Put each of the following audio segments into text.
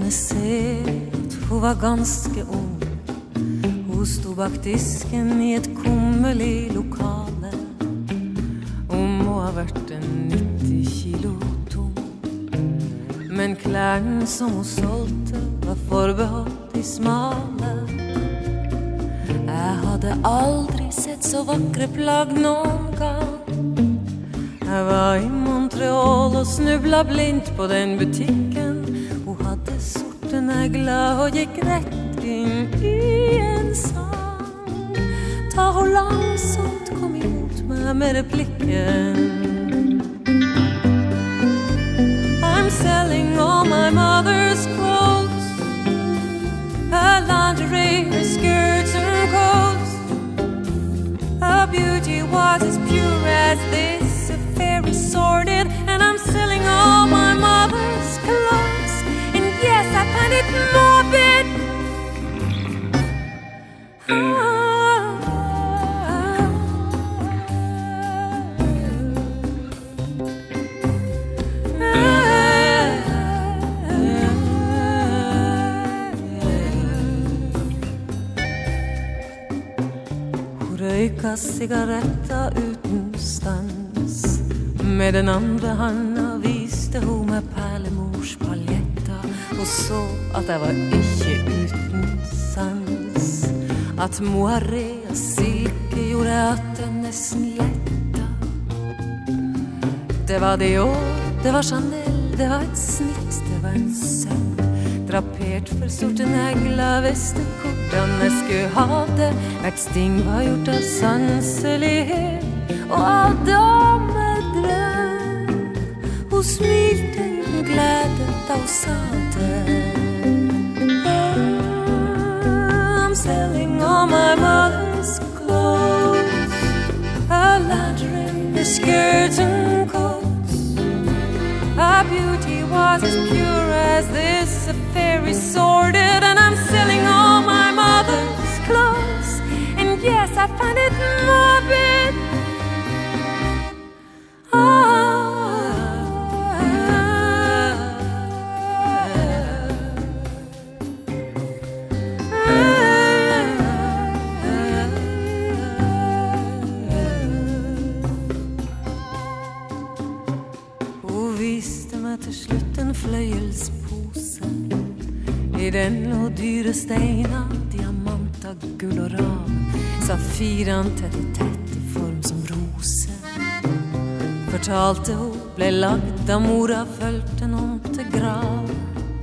kunne se at hun var ganske ung. Hun stod bak disken i et kummerlig lokale. Hun må ha vært en 90 kilo tung. Men klærne som hun solgte var forbeholdt de smale. Jeg hadde aldri sett så vakre plagg noen gang. Jeg var i Montreal og snubla blindt på den butikken. Hun hadde sorte negler og gikk rett inn i en sang. Ta hun langsomt kom imot meg med replikken: I'm selling all my mother's clothes, her lingerie, her skirts and coats. Her beauty was as pure as this affair is sordid, and I'm selling all my mother's clothes. And yes, I find it morbid. Røyka sigaretter uten stans. Med den andre handa viste hun meg perlemors paljetter, og så at jeg var ikke uten sans. At moiré og silke gjorde at jeg nesten letta. Det var Dior, det var Chanel, det var et snitt, det var en sønn. Drapert for sorte negler, visste hvordan jeg skulle ha det. Hvert sting var gjort av sanselighet og av damedrøm. Hun smilte uten glede da hun sa det. I'm selling all my mother's clothes, her lingerie, her skirts and coats. Her beauty was as pure as this affair is sordid, and I'm selling all my mother's clothes. And yes, I find it morbid. Hun viste meg til slutt en fløyelspose. I den lå dyre steiner, diamanter, gull og ran. Safiren tett i tett i form som rose. Fortalte hun ble lagd da mora følte noen til grav.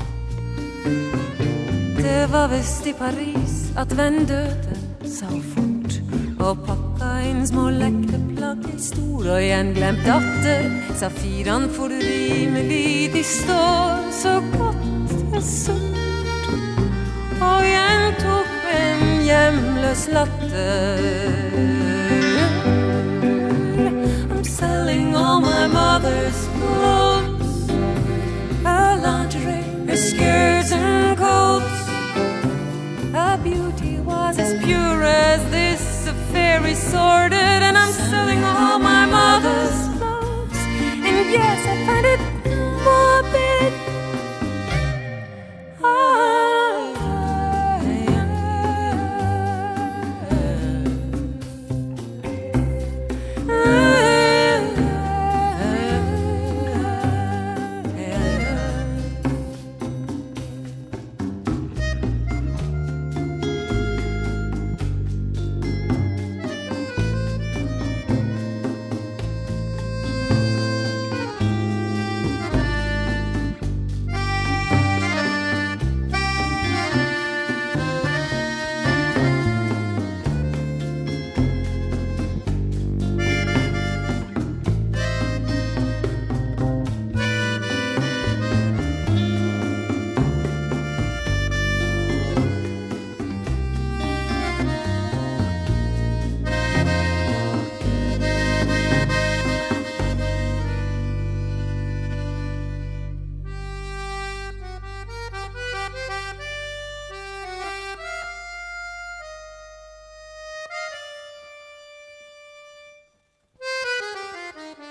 Det var vest i Paris at venn døde, sa hun fort, og pakka inn små lekre plagg i stor og gjenglemt datter. Safiren for rimelig, de står så godt og sunt. Og gjentok en hjemløs latter. I'm selling all my mother's clothes, her lingerie, her skirts and coats. Her beauty was as pure as this affair is sordid, and I'm selling all my mother's clothes. And yes, I find it morbid.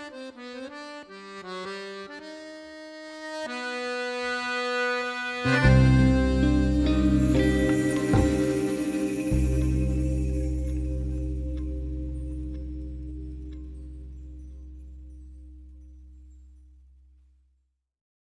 Thank you.